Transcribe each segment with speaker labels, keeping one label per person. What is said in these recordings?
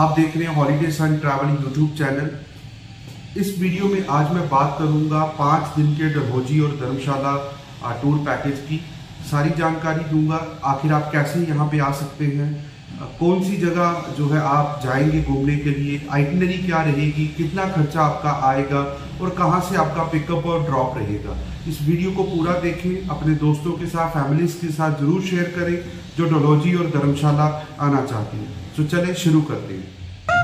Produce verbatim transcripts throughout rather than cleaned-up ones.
Speaker 1: आप देख रहे हैं holiday sun travel YouTube channel. इस वीडियो में आज मैं बात करूंगा पाँच दिन के डलहौजी और धर्मशाला टूर पैकेज की सारी जानकारी दूंगा। आखिर आप कैसे यहाँ पे आ सकते हैं, कौन सी जगह जो है आप जाएंगे घूमने के लिए, आइटनरी क्या रहेगी, कितना खर्चा आपका आएगा और कहाँ से आपका पिकअप और ड्रॉप रहेगा। इस वीडियो को पूरा देखें, अपने दोस्तों के साथ, फैमिलीज के साथ जरूर शेयर करें जो डलहौजी और धर्मशाला आना चाहते हैं। तो चलें शुरू करते हैं।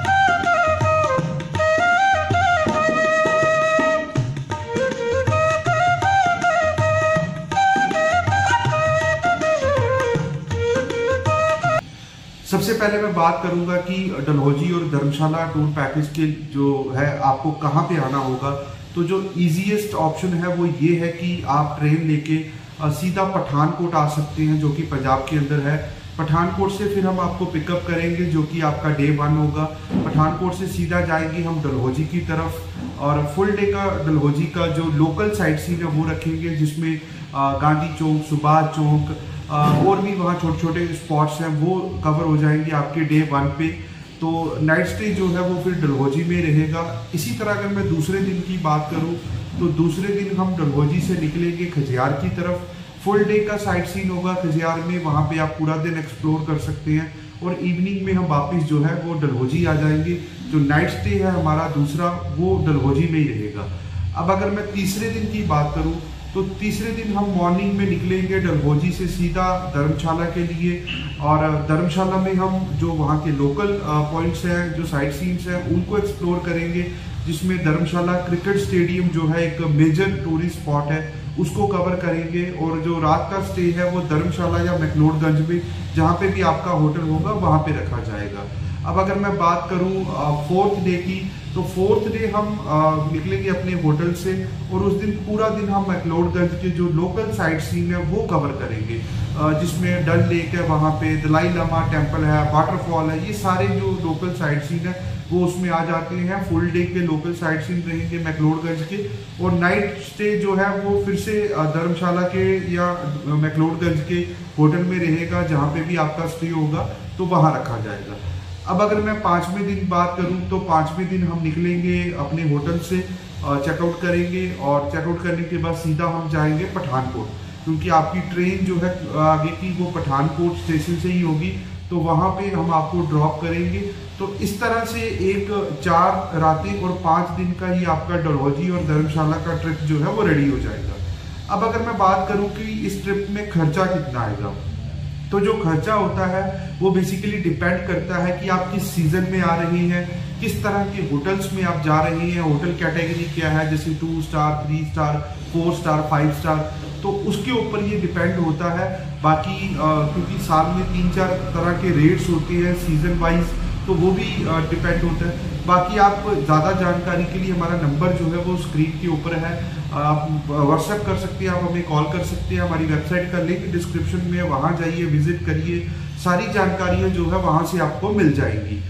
Speaker 1: सबसे पहले मैं बात करूंगा कि डलहौजी और धर्मशाला टूर पैकेज के जो है आपको कहाँ पे आना होगा। तो जो इजीएस्ट ऑप्शन है वो ये है कि आप ट्रेन लेके सीधा पठानकोट आ सकते हैं, जो कि पंजाब के अंदर है। पठानकोट से फिर हम आपको पिकअप करेंगे, जो कि आपका डे वन होगा। पठानकोट से सीधा जाएंगे हम डलहौजी की तरफ और फुल डे का डलहौजी का जो लोकल साइट सीन है वो रखेंगे, जिसमें गांधी चौक, सुभाष चौक और भी वहाँ छोटे छोटे स्पॉट्स हैं वो कवर हो जाएंगे आपके डे वन पे। तो नाइट स्टे जो है वो फिर डलहौजी में रहेगा। इसी तरह अगर मैं दूसरे दिन की बात करूँ तो दूसरे दिन हम डलहौजी से निकलेंगे खजियार की तरफ। फुल डे का साइट सीन होगा खजियार में, वहाँ पे आप पूरा दिन एक्सप्लोर कर सकते हैं और इवनिंग में हम वापस जो है वो डलहौजी आ जाएंगे। जो नाइट स्टे है हमारा दूसरा वो डलहौजी में ही रहेगा। अब अगर मैं तीसरे दिन की बात करूँ तो तीसरे दिन हम मॉर्निंग में निकलेंगे डलहौजी से सीधा धर्मशाला के लिए और धर्मशाला में हम जो वहाँ के लोकल पॉइंट्स हैं, जो साइट सीन्स हैं, उनको एक्सप्लोर करेंगे, जिसमें धर्मशाला क्रिकेट स्टेडियम जो है एक मेजर टूरिस्ट स्पॉट है उसको कवर करेंगे। और जो रात का स्टे है वो धर्मशाला या मैक्लोडगंज में जहाँ पे भी आपका होटल होगा वहाँ पे रखा जाएगा। अब अगर मैं बात करूँ फोर्थ डे की, तो फोर्थ डे हम आ, निकलेंगे अपने होटल से और उस दिन पूरा दिन हम मैक्लोडगंज के जो लोकल साइट सीन है वो कवर करेंगे, आ, जिसमें डल लेक है, वहाँ पे दलाई लामा टेम्पल है, वाटरफॉल है, ये सारे जो लोकल साइट सीन है वो उसमें आ जाते हैं। फुल डे के लोकल साइट सीन रहेंगे मैक्लोडगंज के और नाइट स्टे जो है वो फिर से धर्मशाला के या मैक्लोडगंज के होटल में रहेगा, जहाँ पे भी आपका स्टे होगा तो वहाँ रखा जाएगा। अब अगर मैं पाँचवें दिन बात करूं तो पाँचवें दिन हम निकलेंगे अपने होटल से, चेकआउट करेंगे और चेकआउट करने के बाद सीधा हम जाएंगे पठानकोट, क्योंकि आपकी ट्रेन जो है आगे की वो पठानकोट स्टेशन से ही होगी, तो वहाँ पे हम आपको ड्रॉप करेंगे। तो इस तरह से एक चार रातें और पाँच दिन का ही आपका डलहौजी और धर्मशाला का ट्रिप जो है वो रेडी हो जाएगा। अब अगर मैं बात करूँ कि इस ट्रिप में खर्चा कितना आएगा, तो जो खर्चा होता है वो बेसिकली डिपेंड करता है कि आप किस सीजन में आ रहे हैं, किस तरह के होटल्स में आप जा रहे हैं, होटल कैटेगरी क्या है, जैसे two star, three star, four star, five star, तो उसके ऊपर ये डिपेंड होता है। बाकी क्योंकि साल में तीन चार तरह के रेट्स होते हैं सीजन वाइज, तो वो भी डिपेंड होता है। बाकी आप ज़्यादा जानकारी के लिए हमारा नंबर जो है वो स्क्रीन के ऊपर है, आप व्हाट्सएप कर सकते हैं, आप हमें कॉल कर सकते हैं। हमारी वेबसाइट का लिंक डिस्क्रिप्शन में है, वहाँ जाइए, विजिट करिए, सारी जानकारियाँ जो है वहाँ से आपको मिल जाएंगी।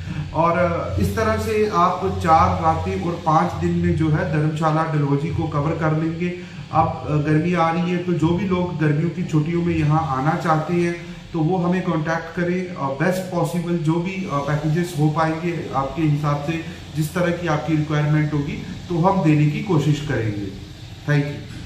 Speaker 1: और इस तरह से आप चार रातें और पाँच दिन में जो है धर्मशाला डलहौजी को कवर कर लेंगे। अब गर्मी आ रही है तो जो भी लोग गर्मियों की छुट्टियों में यहाँ आना चाहते हैं तो वो हमें कांटेक्ट करें। बेस्ट पॉसिबल जो भी पैकेजेस हो पाएंगे आपके हिसाब से, जिस तरह की आपकी रिक्वायरमेंट होगी, तो हम देने की कोशिश करेंगे। Thank you.